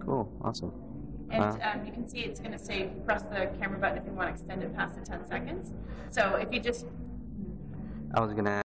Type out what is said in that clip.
Cool. Awesome. And you can see it's going to say press the camera button if you want to extend it past the 10 seconds. So if you just I was gonna